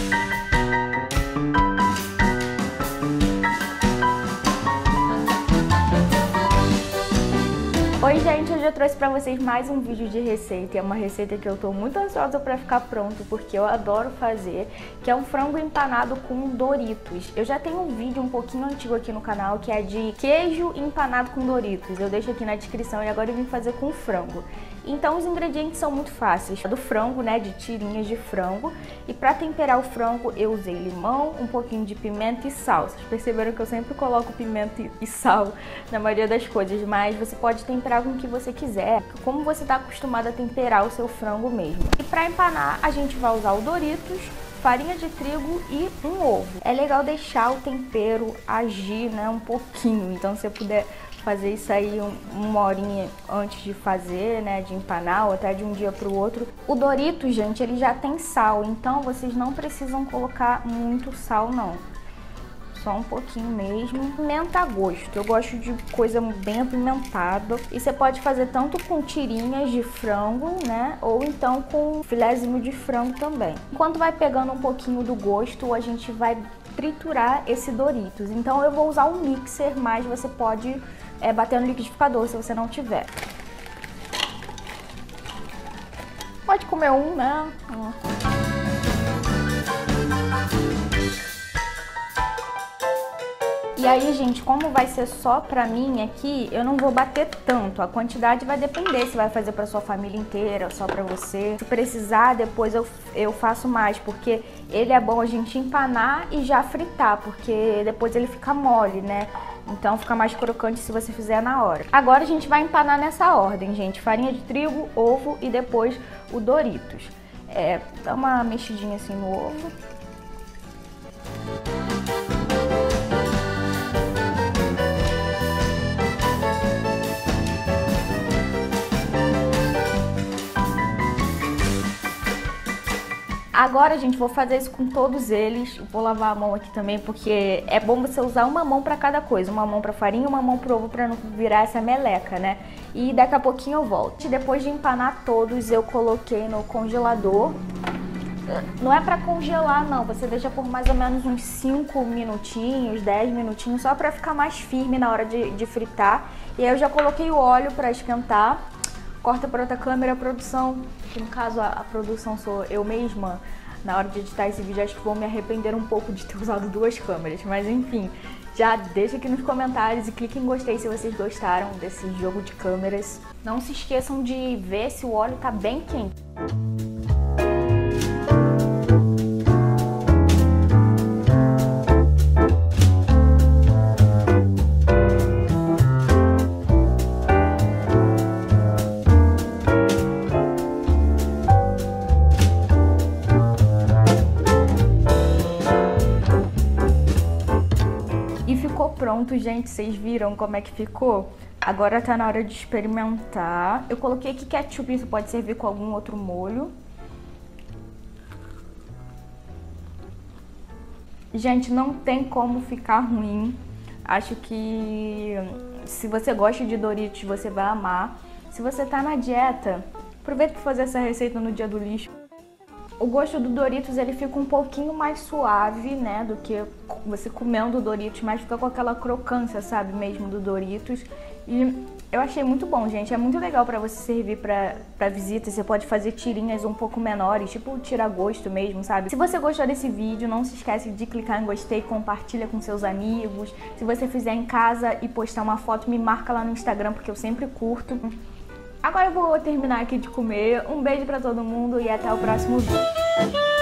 Oi gente, hoje eu trouxe pra vocês mais um vídeo de receita. É uma receita que eu tô muito ansiosa pra ficar pronto, porque eu adoro fazer, que é um frango empanado com Doritos. Eu já tenho um vídeo um pouquinho antigo aqui no canal, que é de queijo empanado com Doritos. Eu deixo aqui na descrição e agora eu vim fazer com frango. Então os ingredientes são muito fáceis. Do frango, né, de tirinhas de frango. E pra temperar o frango eu usei limão, um pouquinho de pimenta e sal. Vocês perceberam que eu sempre coloco pimenta e sal na maioria das coisas, mas você pode temperar com o que você quiser, como você está acostumado a temperar o seu frango mesmo. E para empanar a gente vai usar o Doritos, farinha de trigo e um ovo. É legal deixar o tempero agir, né, um pouquinho, então se você puder fazer isso aí uma horinha antes de fazer, né, de empanar, ou até de um dia para o outro. O Doritos, gente, ele já tem sal, então vocês não precisam colocar muito sal não. Só um pouquinho mesmo. Pimenta a gosto. Eu gosto de coisa bem apimentada. E você pode fazer tanto com tirinhas de frango, né? Ou então com filezinho de frango também. Enquanto vai pegando um pouquinho do gosto, a gente vai triturar esse Doritos. Então eu vou usar um mixer, mas você pode bater no liquidificador se você não tiver. Pode comer um, né? E aí, gente, como vai ser só pra mim aqui, eu não vou bater tanto. A quantidade vai depender se vai fazer pra sua família inteira ou só pra você. Se precisar, depois eu faço mais, porque ele é bom a gente empanar e já fritar, porque depois ele fica mole, né? Então fica mais crocante se você fizer na hora. Agora a gente vai empanar nessa ordem, gente. Farinha de trigo, ovo e depois o Doritos. Dá uma mexidinha assim no ovo. Agora, gente, vou fazer isso com todos eles. Vou lavar a mão aqui também, porque é bom você usar uma mão pra cada coisa. Uma mão pra farinha, uma mão pro ovo, pra não virar essa meleca, né? E daqui a pouquinho eu volto. Depois de empanar todos, eu coloquei no congelador. Não é pra congelar, não. Você deixa por mais ou menos uns 5 minutinhos, 10 minutinhos, só pra ficar mais firme na hora de fritar. E aí eu já coloquei o óleo pra esquentar. Corta para outra câmera, a produção, que no caso a produção sou eu mesma. Na hora de editar esse vídeo acho que vou me arrepender um pouco de ter usado duas câmeras, mas enfim, já deixa aqui nos comentários e clique em gostei se vocês gostaram desse jogo de câmeras. Não se esqueçam de ver se o óleo tá bem quente. Pronto, gente, vocês viram como é que ficou? Agora tá na hora de experimentar. Eu coloquei aqui ketchup, isso pode servir com algum outro molho. Gente, não tem como ficar ruim. Acho que se você gosta de Doritos, você vai amar. Se você tá na dieta, aproveita para fazer essa receita no dia do lixo. O gosto do Doritos, ele fica um pouquinho mais suave, né, do que você comendo o Doritos, mas fica com aquela crocância, sabe, mesmo do Doritos. E eu achei muito bom, gente. É muito legal pra você servir pra visita. Você pode fazer tirinhas um pouco menores, tipo tira-gosto mesmo, sabe? Se você gostou desse vídeo, não se esquece de clicar em gostei, compartilha com seus amigos. Se você fizer em casa e postar uma foto, me marca lá no Instagram, porque eu sempre curto. Agora eu vou terminar aqui de comer. Um beijo pra todo mundo e até o próximo vídeo.